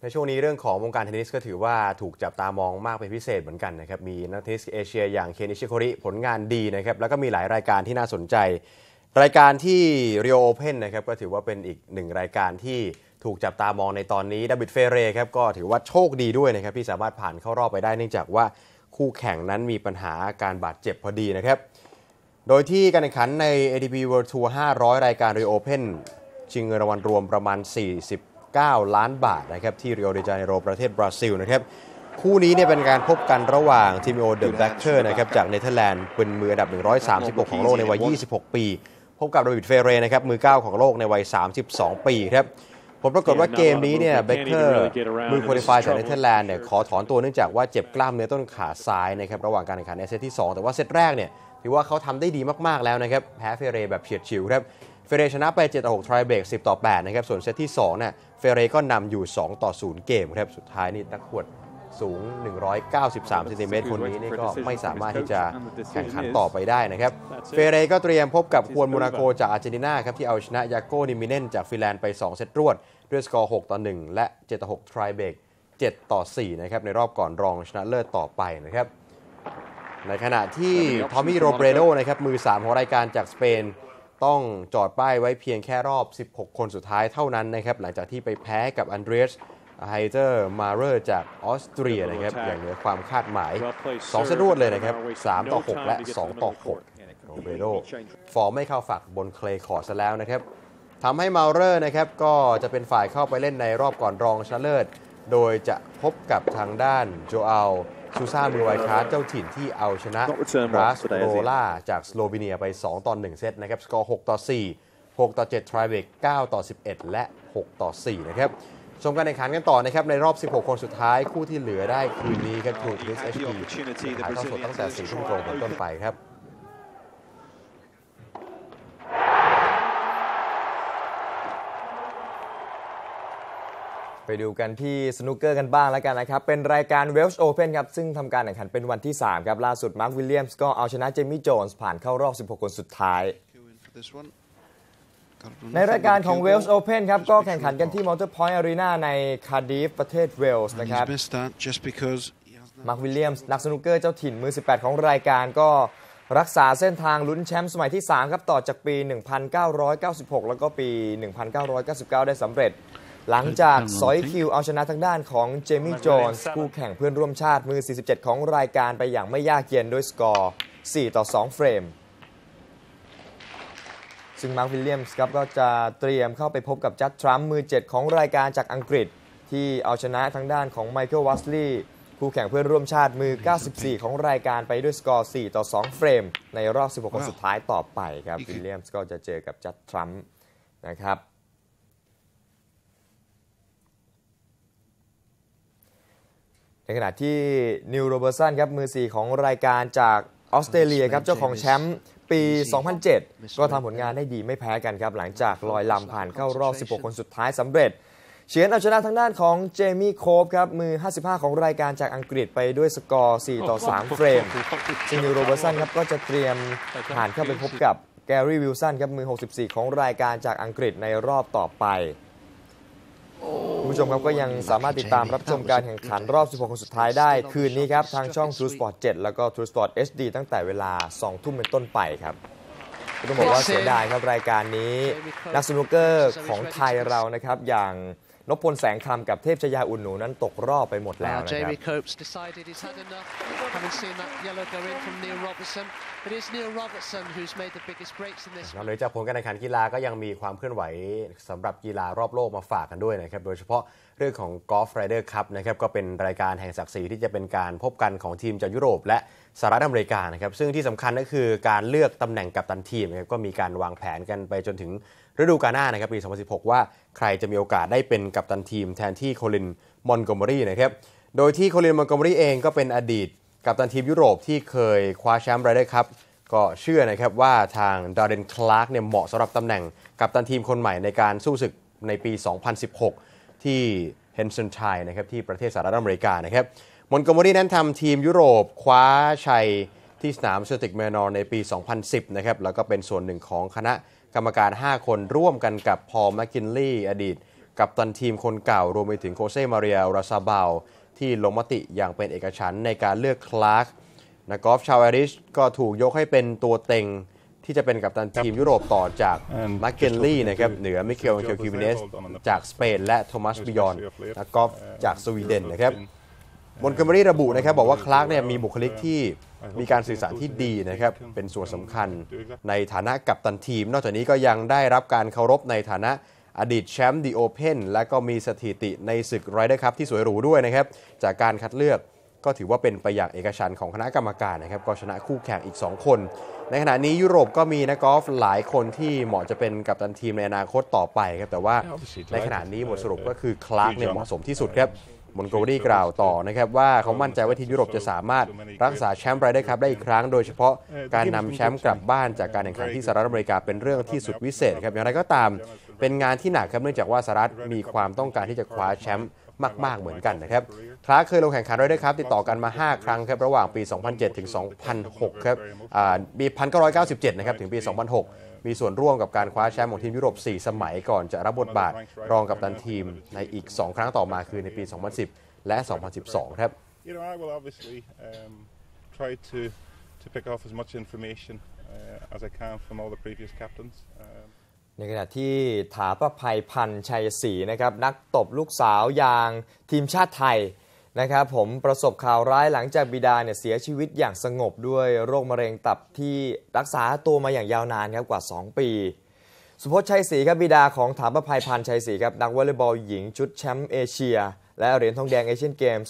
ในช่วงนี้เรื่องของวงการเทนนิสก็ถือว่าถูกจับตามองมากเป็นพิเศษเหมือนกันนะครับมีนักเทนนิสเอเชียอย่างเคนนิชิโคริผลงานดีนะครับแล้วก็มีหลายรายการที่น่าสนใจรายการที่ Rio Open นะครับก็ถือว่าเป็นอีกหนึ่งรายการที่ถูกจับตามองในตอนนี้ดาวิดเฟเรครับก็ถือว่าโชคดีด้วยนะครับที่สามารถผ่านเข้ารอบไปได้เนื่องจากว่าคู่แข่งนั้นมีปัญหาการบาดเจ็บพอดีนะครับโดยที่การแข่งขันใน ATP World Tour 500 รายการ Rio Open ชิงเงินรางวัลรวมประมาณ49 ล้านบาทนะครับที่ริโอเดจาเนโรประเทศบราซิลนะครับคู่นี้เนี่ยเป็นการพบกันระหว่างทิโมเดอแบคเชอร์นะครับจากเนเธอร์แลนด์เป็นมืออันดับ136ของโลกในวัย26 ปีพบกับดาวิดเฟเรนะครับมือ9ของโลกในวัย32 ปีครับผลปรากฏว่าเกมนี้เนี่ยเบคเกอร์มือควอลิฟายจากเนเธอร์แลนด์เนี่ยขอถอนตัวเนื่องจากว่าเจ็บกล้ามเนื้อต้นขาซ้ายนะครับระหว่างการแข่งขันในเซตที่2แต่ว่าเซตแรกเนี่ยถือว่าเขาทำได้ดีมากๆแล้วนะครับแพ้เฟเรแบบเฉียดฉิวครับเฟเรชนะไป7-6 ไทรเบรก10-8นะครับส่วนเซตที่2เนี่ยเฟเรก็นำอยู่2-0 เกมครับสุดท้ายนี่นักขวดสูง193 เซนติเมตรคนนี้นี่ก็ไม่สามารถที่จะแข่งขันต่อไปได้นะครับเฟเรก็เตรียมพบกับควนโมนาโกจากอาร์เจนตินาครับที่เอาชนะยาโกนิมิเนนจากฟินแลนด์ไป2 เซตรวดด้วยสกอร์6-1และ7-6 ไทรเบรก7-4นะครับในรอบก่อนรองชนะเลิศต่อไปนะครับในขณะที่ทอมมี่โรเบรโดนะครับมือ3ของรายการจากสเปนต้องจอดป้ายไว้เพียงแค่รอบ16 คนสุดท้ายเท่านั้นนะครับหลังจากที่ไปแพ้กับอันเดรียสไฮเตอร์มาเรอร์จากออสเตรียนะครับอย่างเหนือความคาดหมาย2 เซตรวดเลยนะครับ3-6 และ2-6โรเบโดฟอร์มไม่เข้าฝักบนเคลย์คอร์ตซะแล้วนะครับทำให้มาเรอร์นะครับก็จะเป็นฝ่ายเข้าไปเล่นในรอบก่อนรองชนะเลิศโดยจะพบกับทางด้านโจอัลซูซามือไวคาร์เจ้าถิ่นที่เอาชนะราสโรล่าจากสโลวีเนียไป2-1 เซตนะครับสกอร์6-4 6-7 ไทรเบรก9-11 และ6-4นะครับชมการแข่งขันกันต่อนะครับในรอบ 16 คนสุดท้ายคู่ที่เหลือได้คืนนี้ครับทูทริส HD ถ่ายทอดสดตั้งแต่ 4 ทุ่มตรงเป็นต้นไปครับไปดูกันที่สนุกเกอร์กันบ้างแล้วกันนะครับเป็นรายการ Welsh Open ครับซึ่งทำการแข่งขันเป็นวันที่3ครับล่าสุดมาร์ควิลเลียมส์ก็เอาชนะเจมี่โจนส์ผ่านเข้ารอบ 16 คนสุดท้ายในรายการของ Welsh Open ครับก็แข่งขันกันที่ Motorpoint Arena ในคาร์ดิฟประเทศเวลส์นะครับมาร์ควิลเลียมส์นักสนุกเกอร์เจ้าถิ่นมือ18ของรายการก็รักษาเส้นทางลุ้นแชมป์สมัยที่3ครับต่อจากปี 1996 แล้วก็ปี 1999 ได้สำเร็จหลังจากซอยคิวเอาชนะทางด้านของเจมี่โจนส์คู่แข่งเพื่อนร่วมชาติมือ47ของรายการไปอย่างไม่ยากเย็นด้วยสกอร์4-2 เฟรมซึ่งมาร์ควิลเลียมส์ครับก็จะเตรียมเข้าไปพบกับจัดทรัมป์มือ7ของรายการจากอังกฤษที่เอาชนะทางด้านของไมเคิลวัสลีย์คู่แข่งเพื่อนร่วมชาติมือ94ของรายการไปด้วยสกอร์4-2 เฟรมในรอบ16 คนสุดท้ายต่อไปครับวิลเลียมส์ก็จะเจอกับจัดทรัมป์นะครับในขณะที่นิวโรเบอร์สันครับมือ4ของรายการจากออสเตรเลียครับเจ้าของแชมป์ปี 2007 ก็ทำผลงานได้ดีไม่แพ้กันครับหลังจากลอยลำผ่านเข้ารอบ 16 คนสุดท้ายสำเร็จเฉือนเอาชนะทางด้านของเจมี่โคฟครับมือ55ของรายการจากอังกฤษไปด้วยสกอร์4-3 เฟรมซึ่งนิวโรเบอร์สันครับก็จะเตรียมผ่านเข้าไปพบกับแกรี่วิลสันครับมือ64ของรายการจากอังกฤษในรอบต่อไปคุณผู้ชมครับก็ยังสามารถติดตามรับชมการแข่งขันรอบ 16 คนสุดท้ายได้คืนนี้ครับทางช่อง True Sport 7 แล้วก็ True Sport HD ตั้งแต่เวลา 2 ทุ่มเป็นต้นไปครับต้องบอกว่าเสียดายครับรายการนี้นักสนุกเกอร์ของไทยเรานะครับอย่างนพพลแสงคำกับเทพชยาอุ่นหนูนั้นตกรอบไปหมดแล้วนะครับนอกจากผลการแข่งขันกีฬาก็ยังมีความเคลื่อนไหวสำหรับกีฬารอบโลกมาฝากกันด้วยนะครับโดยเฉพาะเรื่องของกอล์ฟไรเดอร์คัพนะครับก็เป็นรายการแห่งศักดิ์ศรีที่จะเป็นการพบกันของทีมจากยุโรปและสหรัฐอเมริกานะครับซึ่งที่สำคัญก็คือการเลือกตำแหน่งกัปตันทีมนะครับก็มีการวางแผนกันไปจนถึงฤดูกาลหน้านะครับปี 2016 ว่าใครจะมีโอกาสได้เป็นกัปตันทีมแทนที่โคลินมอนโกเมอรี่นะครับโดยที่โคลินมอนโกเมอรี่เองก็เป็นอดีตกัปตันทีมยุโรปที่เคยคว้าแชมป์ไรเดอร์คัพก็เชื่อนะครับว่าทางดาร์เรน คลาร์กเนี่ยเหมาะสำหรับตำแหน่งกัปตันทีมคนใหม่ในการสู้ศึกในปี 2016 ที่เฮนสันชัยนะครับที่ประเทศสหรัฐอเมริกานะครับมอนโกเมอรี่นั้นทำทีมยุโรปคว้าชัยที่สนามเซลติกแมนนอร์ในปี 2010 นะครับแล้วก็เป็นส่วนหนึ่งของคณะกรรมการ 5 คนร่วมกันกับพอล แมคกินลีย์อดีตกัปตันทีมคนเก่ารวมไปถึงโคเซ่มาเรียราซาบาลที่ลงมติอย่างเป็นเอกฉันท์ในการเลือกคลาร์กนักกอล์ฟชาวไอริชก็ถูกยกให้เป็นตัวเต็งที่จะเป็นกัปตันทีมยุโรปต่อจากมาร์เกนลี่นะครับเหนือมิเคลคิวิเนสจากสเปนและโทมัสบิยอนนักกอล์ฟจากสวีเดนนะครับมอนต์โกเมอรี่ระบุนะครับบอกว่าคลาร์กเนี่ยมีบุคลิกที่มีการสื่อสารที่ดีนะครับเป็นส่วนสำคัญในฐานะกัปตันทีมนอกจากนี้ก็ยังได้รับการเคารพในฐานะอดีตแชมป์ดีโอเพนและก็มีสถิติในศึกไรเดอร์คัพที่สวยหรูด้วยนะครับจากการคัดเลือกก็ถือว่าเป็นไปอย่างเอกฉันท์ของคณะกรรมการนะครับก็ชนะคู่แข่งอีก2คนในขณะนี้ยุโรปก็มีนักกอล์ฟหลายคนที่เหมาะจะเป็นกัปตันทีมในอนาคตต่อไปครับแต่ว่าในขณะนี้บทสรุปก็คือคลาร์กเนี่ยเหมาะสมที่สุดครับมอนโกเมอรี่กล่าวต่อนะครับว่าเขามั่นใจว่าทีมยุโรปจะสามารถรักษาแชมป์ไรเดอร์คัพได้อีกครั้งโดยเฉพาะการนำแชมป์กลับบ้านจากการแข่งขันที่สหรัฐอเมริกาเป็นเรื่องที่สุดวิเศษครับอย่างไรก็ตามเป็นงานที่หนักครับเนื่องจากว่าสหรัฐมีความต้องการที่จะคว้าแชมป์มากๆเหมือนกันนะครับคลาร์กเคยลงแข่งขันไรเดอร์คัพติดต่อกันมา5ครั้งครับระหว่างปี 2007 ถึง 2006 ครับปี 1997 นะครับถึงปี 2006 มีส่วนร่วมกับการคว้าแชมป์ของทีมยุโรป4 สมัยก่อนจะรับบทบาทรองกัปตันทีมในอีก2 ครั้งต่อมาคือในปี 2010 และ 2012 ครับ I will obviously try to pick off as much information as I can from all the previous captains. ในขณะที่ถาประภัยพันธ์ชัยศรีนะครับนักตบลูกสาวยางทีมชาติไทยนะครับผมประสบข่าวร้ายหลังจากบิดาเนี่ยเสียชีวิตอย่างสงบด้วยโรคมะเร็งตับที่รักษาตัวมาอย่างยาวนานครับกว่า2 ปีสุพจน์ชัยศรีครับบิดาของถาประภัยพันธ์ชัยศรีครับนักวอลเลย์บอลหญิงชุดแชมป์เอเชียและเหรียญทองแดงเอเชียนเกม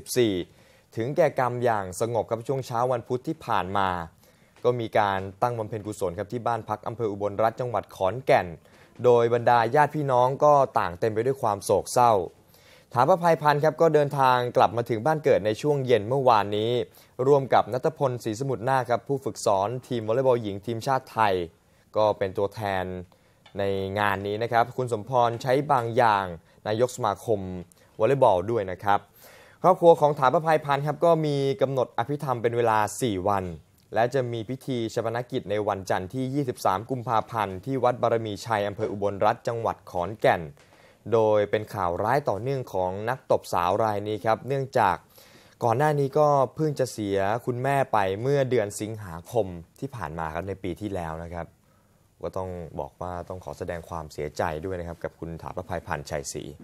2014 ถึงแก่กรรมอย่างสงบครับช่วงเช้าวันพุธที่ผ่านมาก็มีการตั้งบำเพ็ญกุศลครับที่บ้านพักอำเภออุบลรัตน์จังหวัดขอนแก่นโดยบรรดาญาติพี่น้องก็ต่างเต็มไปด้วยความโศกเศร้าถาประภัยพันธ์ครับก็เดินทางกลับมาถึงบ้านเกิดในช่วงเย็นเมื่อวานนี้ร่วมกับณัฐพลศรีสมุทรนาคครับผู้ฝึกสอนทีมวอลเลย์บอลหญิงทีมชาติไทยก็เป็นตัวแทนในงานนี้นะครับคุณสมพรใช้บางอย่างนายกสมาคมวอลเลย์บอลด้วยนะครับครอบครัวของถาประภัยพันธ์ครับก็มีกำหนดอภิธรรมเป็นเวลา4 วันและจะมีพิธีฌาปนกิจในวันจันทร์ที่ 23 กุมภาพันธ์ที่วัดบารมีชัยอำเภออุบลรัตน์จังหวัดขอนแก่นโดยเป็นข่าวร้ายต่อเนื่องของนักตบสาวรายนี้ครับเนื่องจากก่อนหน้านี้ก็เพิ่งจะเสียคุณแม่ไปเมื่อเดือนสิงหาคมที่ผ่านมาครับในปีที่แล้วนะครับก็ต้องบอกว่าต้องขอแสดงความเสียใจด้วยนะครับกับคุณถาประภัยพันธ์ชัยศรี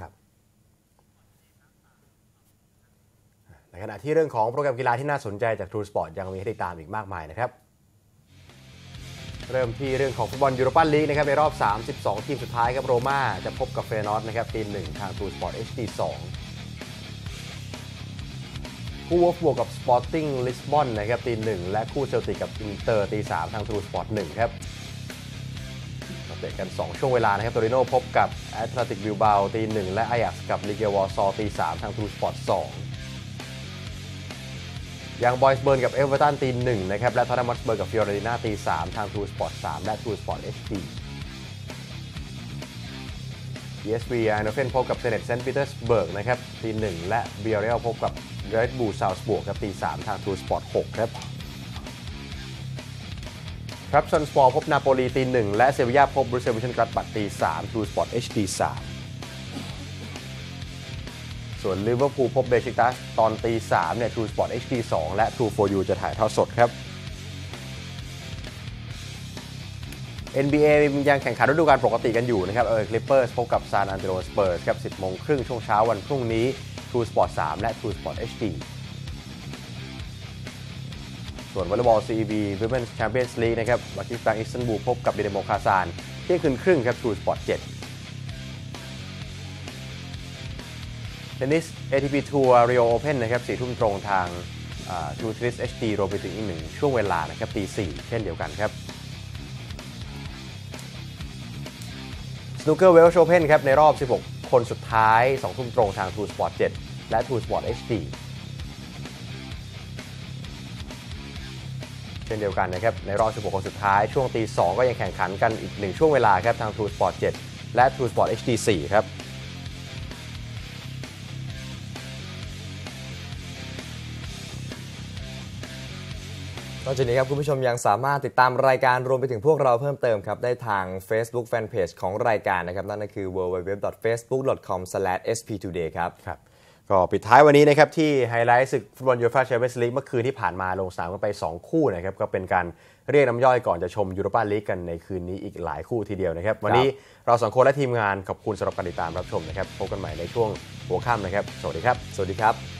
ในขณะที่เรื่องของโปรแกรมกีฬาที่น่าสนใจจาก True Sport ยังมีให้ติดตามอีกมากมายนะครับเริ่มที่เรื่องของฟุตบอลยูโรปาลีกนะครับในรอบ 32 ทีมสุดท้ายครับโรม่าจะพบกับเฟยนอร์ดนะครับตี1ทาง True Sport HD 2คู่วอล์ฟบวกกับสปอร์ติ้งลิสบอนนะครับตี1และคู่เซลติกกับอินเตอร์ตี3ทาง True Sport 1ครับเตะกัน2ช่วงเวลานะครับโตริโนพบกับแอตเลติกบิลบาตี1และอายักซ์กับลิเกวอร์ซอตี3ทาง True Sport 2ยังบอยส์เบิร์นกับเอเวอร์ตันตี1นะครับและท็อตแนมฮอตสเปอร์กับฟิออเรนติน่าตี3ทาง True Sport 3และ True Sport HD PSV ไอน์โนเฟนพบกับเซเนตเซนต์ปีเตอร์สเบิร์กนะครับตี1และเบียเรียลพบกับเรดบูลซาวส์บวกครับตี3ทาง True Sport 6ครับครับซันสปอร์พบนาโปลีตี1และเซบีย่าพบบรูเซลวิชันกรัดบัตตี3 True Sport HD 3ส่วนลิเวอร์พูลพบเบชิกตัสตอนตี3เนี่ย True Sport HD 2และ True for You จะถ่ายทอดสดครับ NBA ยังแข่งขันฤดูกาลปกติกันอยู่นะครับคลิปเปอร์สพบกับซานอันเดโรสเปอร์สครับ 10:30 น.ช่วงเช้าวันพรุ่งนี้ True Sport 3และ True Sport HD ส่วนวอลเลย์บอล CEB Women's Champions League นะครับบาคิสตันอิสตันบูลพบกับดินาโมคาซานเที่ยงคืนครึ่งครับ True Sport 7เทนนิส ATP Tour Rio Open นะครับ4 ทุ่มตรงทางTrue Tennis HD รวมไปถึงอีก1ช่วงเวลานะครับตี 4เช่นเดียวกันครับสนูเกอร์เวลช์โอเพ่นครับในรอบ16คนสุดท้าย2 ทุ่มตรงทาง True Sport 7และ True Sport HD เช่นเดียวกันนะครับในรอบ16คนสุดท้ายช่วงตี 2ก็ยังแข่งขันกันอีก1ช่วงเวลาครับทาง True Sport 7และ True Sport HD 4ครับตนอกจากนี้ครับคุณผู้ชมยังสามารถติดตามรายการรวมไปถึงพวกเราเพิ่มเติมครับได้ทาง Facebook Fanpage ของรายการนะครับนั่นก็คือ www.facebook.com/sptoday ครับก็ปิดท้ายวันนี้นะครับที่ไฮไลท์ศึกฟุตบอลยูฟ่าแชมเปี้ยนส์ลีกเมื่อคืนที่ผ่านมาลงสนามกันไป2คู่นะครับก็เป็นการเรียกน้ำย่อยก่อนจะชมยูโรปาลีกกันในคืนนี้อีกหลายคู่ทีเดียวนะครับวันนี้เรา2คนและทีมงานขอบคุณสำหรับการติดตามรับชมนะครับพบกันใหม่ในช่วงหัวค่ำนะครับสวัสดีครับ